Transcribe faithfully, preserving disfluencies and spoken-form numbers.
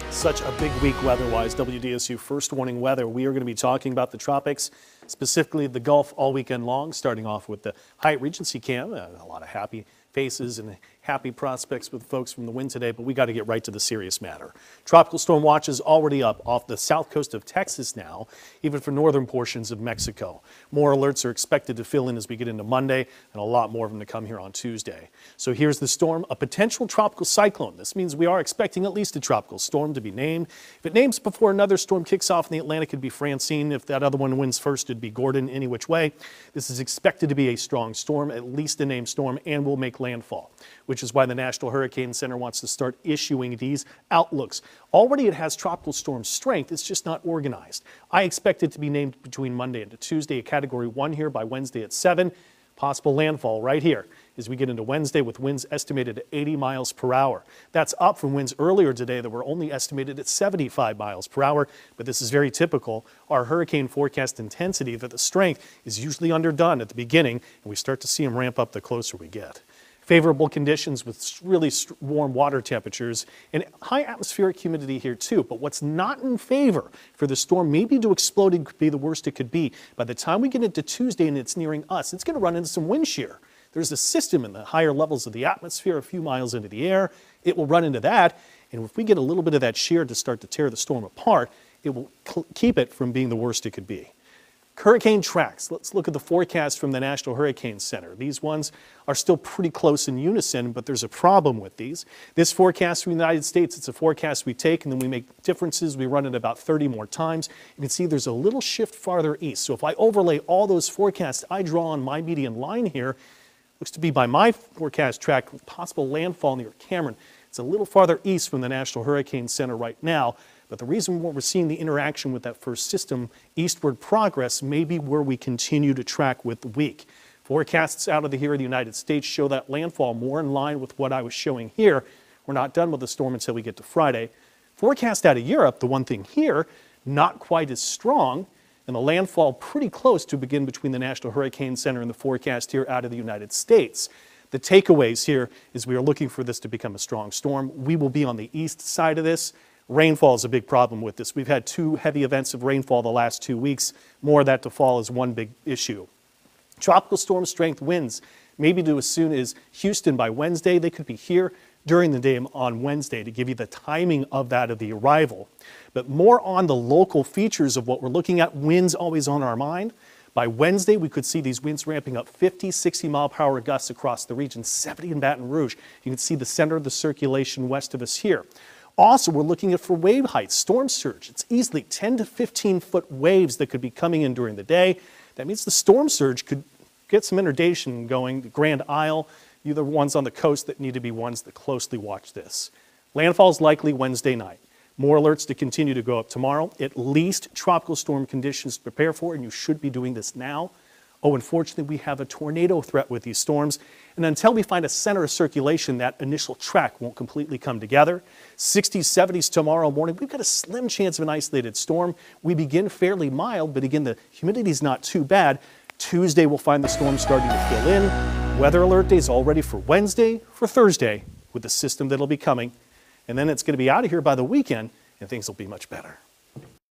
Such a big week weather-wise. W D S U first warning weather. We are going to be talking about the tropics, specifically the Gulf all weekend long, starting off with the Hyatt Regency Cam. Uh, a lot of happy faces and happy prospects with folks from the wind today, but we got to get right to the serious matter. Tropical storm watch is already up off the south coast of Texas now, even for northern portions of Mexico. More alerts are expected to fill in as we get into Monday, and a lot more of them to come here on Tuesday. So here's the storm, a potential tropical cyclone. This means we are expecting at least a tropical storm to be named. If it names before another storm kicks off in the Atlantic, it'd be Francine. If that other one wins first, it'd be Gordon. Any which way, this is expected to be a strong storm, at least a named storm, and will make landfall, which is why the National Hurricane Center wants to start issuing these outlooks. Already it has tropical storm strength, it's just not organized. I expect it to be named between Monday and Tuesday, a category one here by Wednesday at seven. Possible landfall right here as we get into Wednesday with winds estimated at eighty miles per hour. That's up from winds earlier today that were only estimated at seventy-five miles per hour, but this is very typical. Our hurricane forecast intensity, that the strength is usually underdone at the beginning, and we start to see them ramp up the closer we get. Favorable conditions with really warm water temperatures and high atmospheric humidity here too. But what's not in favor for the storm maybe to explode and could be the worst it could be. By the time we get into Tuesday and it's nearing us, it's going to run into some wind shear. There's a system in the higher levels of the atmosphere a few miles into the air. It will run into that. And if we get a little bit of that shear to start to tear the storm apart, it will keep it from being the worst it could be. Hurricane tracks. Let's look at the forecast from the National Hurricane Center. These ones are still pretty close in unison, but there's a problem with these. This forecast from the United States, it's a forecast we take and then we make differences. We run it about thirty more times. You can see there's a little shift farther east. So if I overlay all those forecasts I draw on my median line here, looks to be by my forecast track, possible landfall near Cameron. It's a little farther east from the National Hurricane Center right now. But the reason why we're seeing the interaction with that first system, eastward progress, may be where we continue to track with the week. Forecasts out of the here in the United States show that landfall more in line with what I was showing here. We're not done with the storm until we get to Friday. Forecast out of Europe, the one thing here, not quite as strong, and the landfall pretty close to begin between the National Hurricane Center and the forecast here out of the United States. The takeaways here is we are looking for this to become a strong storm. We will be on the east side of this. Rainfall is a big problem with this. We've had two heavy events of rainfall the last two weeks. More of that to fall is one big issue. Tropical storm strength winds, maybe to as soon as Houston by Wednesday. They could be here during the day on Wednesday to give you the timing of that of the arrival. But more on the local features of what we're looking at. Winds always on our mind. By Wednesday, we could see these winds ramping up fifty, sixty mile per hour gusts across the region, seventy in Baton Rouge. You can see the center of the circulation west of us here. Also, we're looking at for wave heights, storm surge. It's easily ten to fifteen foot waves that could be coming in during the day. That means the storm surge could get some inundation going. The Grand Isle, you're the ones on the coast that need to be ones that closely watch this. Landfall is likely Wednesday night. More alerts to continue to go up tomorrow. At least tropical storm conditions to prepare for, and you should be doing this now. Oh, unfortunately, we have a tornado threat with these storms. And until we find a center of circulation, that initial track won't completely come together. sixties, seventies tomorrow morning, we've got a slim chance of an isolated storm. We begin fairly mild, but again, the humidity is not too bad. Tuesday, we'll find the storm starting to fill in. Weather alert days all ready for Wednesday, for Thursday, with the system that'll be coming. And then it's going to be out of here by the weekend, and things will be much better.